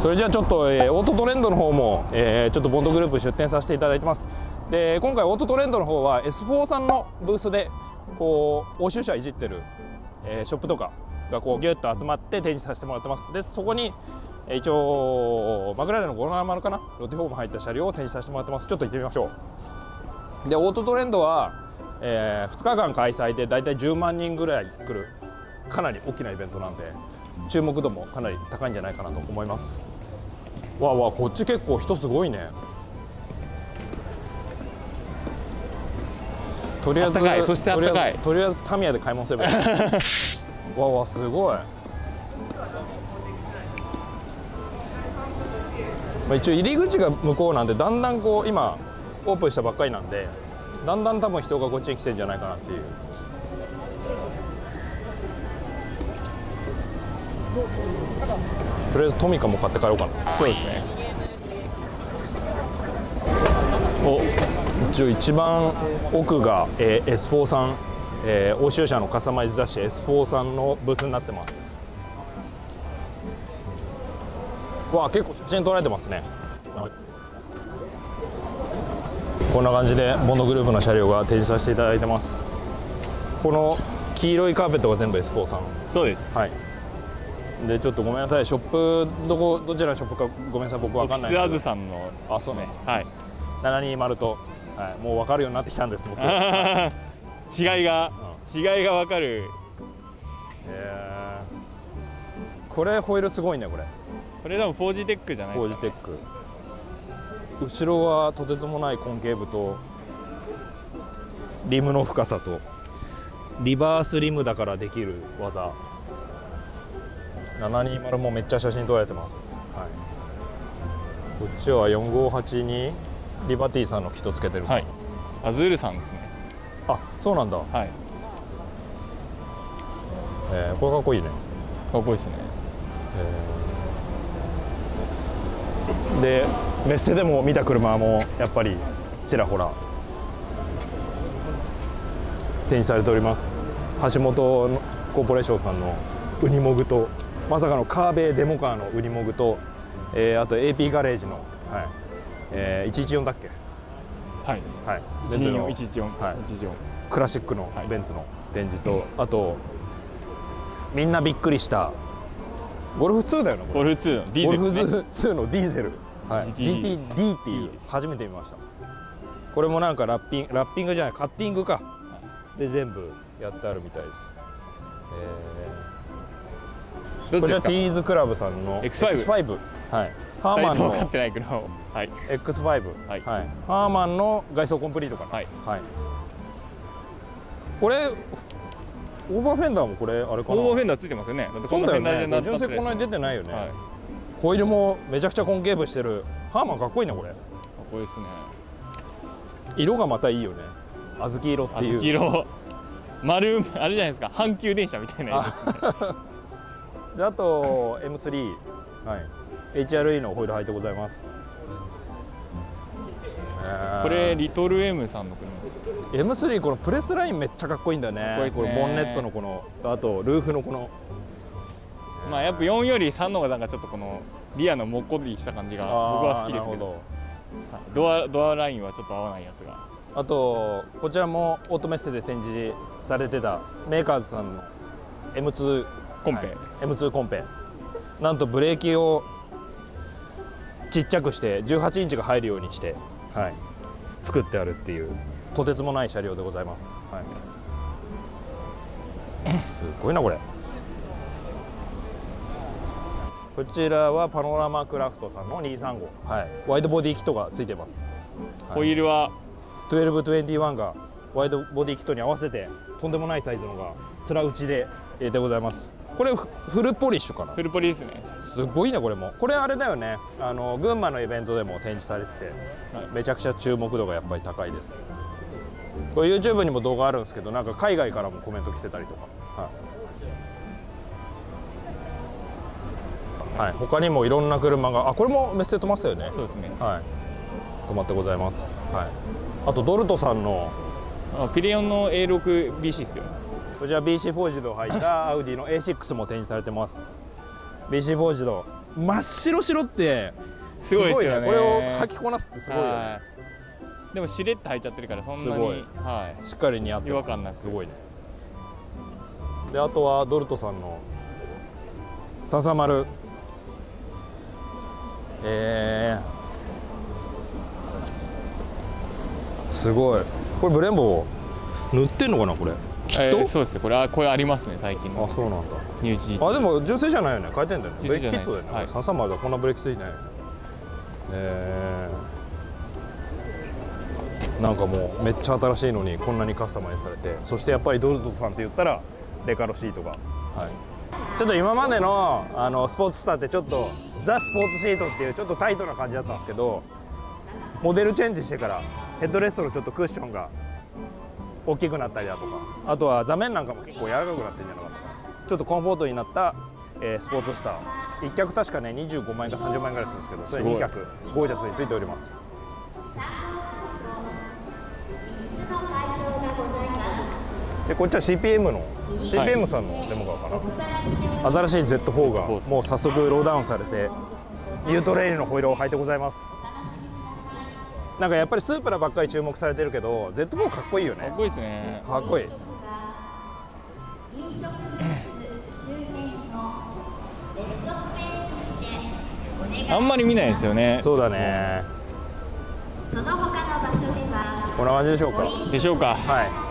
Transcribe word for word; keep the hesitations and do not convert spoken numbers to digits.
それじゃあちょっと、えー、オートトレンドの方も、えー、ちょっとボンドグループ出展させていただいてます。で今回オートトレンドの方は エスフォー さんのブースでこう欧州車いじってる、えー、ショップとかがこうギュッと集まって展示させてもらってます。でそこに一応マクラーレンのごーななまるかな、ロティフォーム入った車両を展示させてもらってます。ちょっと行ってみましょう。でオートトレンドは、えー、ふつかかん開催でだいたいじゅうまんにんぐらい来るかなり大きなイベントなんで注目度もかなり高いんじゃないかなと思います。わあわあ、こっち結構人すごいね。とりあえずそしてあったかい、 とりあえずタミヤで買い物すればいいわあわあ、すごい。まあ一応入り口が向こうなんで、だんだんこう今オープンしたばっかりなんで、だんだん多分人がこっちに来てるんじゃないかなっていう。とりあえずトミカも買って帰ろうかな。 そうですね。 お、一応一番奥が、えー、エスフォー さん、えー、欧州車のカスタマイズ雑誌 エスフォー さんのブースになってます。わあ、結構写真撮られてますね。こんな感じでボンドグループの車両が展示させていただいてます。この黄色いカーペットが全部 エスフォー さん。 そうです。 はい。でちょっとごめんなさい、ショップどこどちらのショップかごめんなさい、僕わかんないですけど。 オフィスアズさんの、ね、 あ、そうね。 はい。 ななにまると、はい、もう分かるようになってきたんです僕。違いが、うん、違いが分かる。 えー、これホイールすごいねこれ。 これ多分フォージーテックじゃないですか、ね。 フォージーテック。後ろはとてつもないコンケーブとリムの深さとリバースリムだからできる技。ななにまるもめっちゃ写真撮られてます。はい、こっちはよんごーはちにリバティさんのキットつけてる。 はい。アズールさんですね。 あ、そうなんだ。 はい。 えー、これかっこいいね。 かっこいいですね。 えー、でメッセでも見た車もやっぱりちらほら展示されております。橋本コーポレーションさんのウニモグと、まさかのカーベイデモカーのウニモグと、えー、あと エーピー ガレージの、はい、えー、いちいちよんだっけ。 はい、はい、ベンツのいちいちよん、はい、いちいちよんクラシックのベンツの展示と、はい、あとみんなびっくりしたゴルフツーだよね。 ゴルフツーのディーゼル、ね、 ゴルフツーのディーゼル、はい、ジーティーディー っていう初めて見ました。これもなんかラッピングラッピングじゃないカッティングか、はい、で全部やってあるみたいです。えー、こちらティーズクラブさんの エックスファイブ、エックスファイブ、はい、ハーマンの分かってない車を、はい、 エックスファイブ、はいはい、ハーマンの外装コンプリートかな。はい、はい、これオーバーフェンダーもこれあれかな。 オーバーフェンダーついてますよね。だってこそうだよね。純正こんなに出てないよね。はい、ホイールもめちゃくちゃコンケーブしてる。ハーマンかっこいいねこれ。かっこいいですね。 色がまたいいよね。小豆色っていう。 小豆色。丸あれじゃないですか。阪急電車みたいなやつですね。 であと エムスリー、はい、エイチアールイー のホイール履いてございます。 これリトル M さんの車です。 エムスリー このプレスラインめっちゃかっこいいんだよね。これボンネットのこのあとルーフのこの、 まあやっぱよんよりさんの方がなんかちょっとこのリアのもっこりした感じが僕は好きですけど、ドアドアラインはちょっと合わないやつが。 あとこちらもオートメッセで展示されてたメーカーズさんの エムツーコンペ、はい、 エムツー コンペ、なんとブレーキをちっちゃくしてじゅうはちインチが入るようにして、はい、作ってあるっていうとてつもない車両でございます。はい、すごいなこれ。こちらはパノラマクラフトさんのにひゃくさんじゅうご、はい、ワイドボディキットがついてます。 はい、ホイールはじゅうににじゅういちがワイドボディキットに合わせてとんでもないサイズのが面打ちででございます。これフルポリッシュかな。 フルポリですね。 すごいなこれも。これあれだよね、あの群馬のイベントでも展示されてて、はい、めちゃくちゃ注目度がやっぱり高いです。これ ユーチューブ にも動画あるんですけど、なんか海外からもコメント来てたりとか、はいはい、他にもいろんな車が、あ、これもメッセ止まってたよね。 そうですね、 はい、止まってございます。はい、あとドルトさんのあピレヨンの エーシックスビーシー ですよ。 こちら ビーシー フォージドを入ったアウディの エーシックス も展示されてます。 ビーシー フォージド真っ白白ってすごいですよね。 これを履きこなすってすごいよね。 でもしれっと履いちゃってるからそんなに、はい、 しっかり似合ってます。 違和感なく。 すごいね。であとはドルトさんの笹丸、えー、すごい。これブレンボー塗ってんのかなこれ。きっと、 えー、そうですね。これはこれありますね最近の。 あ、そうなんだ。 ニュージー。 あ、でも純正じゃないよね。変えてんだよね。ブレーキキットだよね。 はい、 笹丸だこんなブレーキついてないよね。えー、なんかもうめっちゃ新しいのにこんなにカスタマイズされて、そしてやっぱりドルトさんって言ったらレカロシートが、はい、ちょっと今までのあのスポーツスターってちょっとザ・スポーツシートっていうちょっとタイトな感じだったんですけど、モデルチェンジしてからヘッドレストのちょっとクッションが大きくなったりだとか、あとは座面なんかも結構柔らかくなってるんじゃなかったかな。ちょっとコンフォートになった、えー、スポーツスター、いっ脚確かねにじゅうごまんえんかさんじゅうまんえんぐらいするんですけど、それに脚ゴージャスについております。でこっちは シーピーエム の シーピーエム さんのレモガーかな、新しい ゼットフォー がもう早速ローダウンされてニュートレイルのホイールを履いてございます。なんかやっぱりスープラばっかり注目されてるけど ゼットフォー かっこいいよね。 かっこいいですね。 かっこいい。 あんまり見ないですよね。 そうだね。こんな感じでしょうか。 でしょうか。 はい。